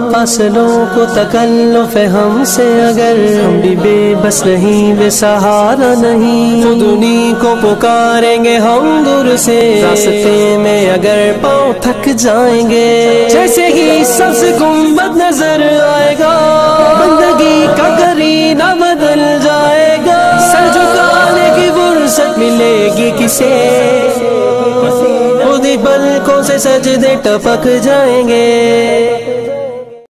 फासलों को तकल्लुफ़ है हमसे, अगर हम भी बेबस नहीं बेसहारा नहीं, तो दुनिया को पुकारेंगे हम दूर से, रास्ते में अगर पाँव थक जाएंगे। जैसे ही सब्ज़ गुंबद नजर आएगा, बंदगी का करीना बदल जाएगा, सर झुकाने की फुर्सत मिलेगी किसे, खुद ही पलकों से सजदे टपक जाएंगे।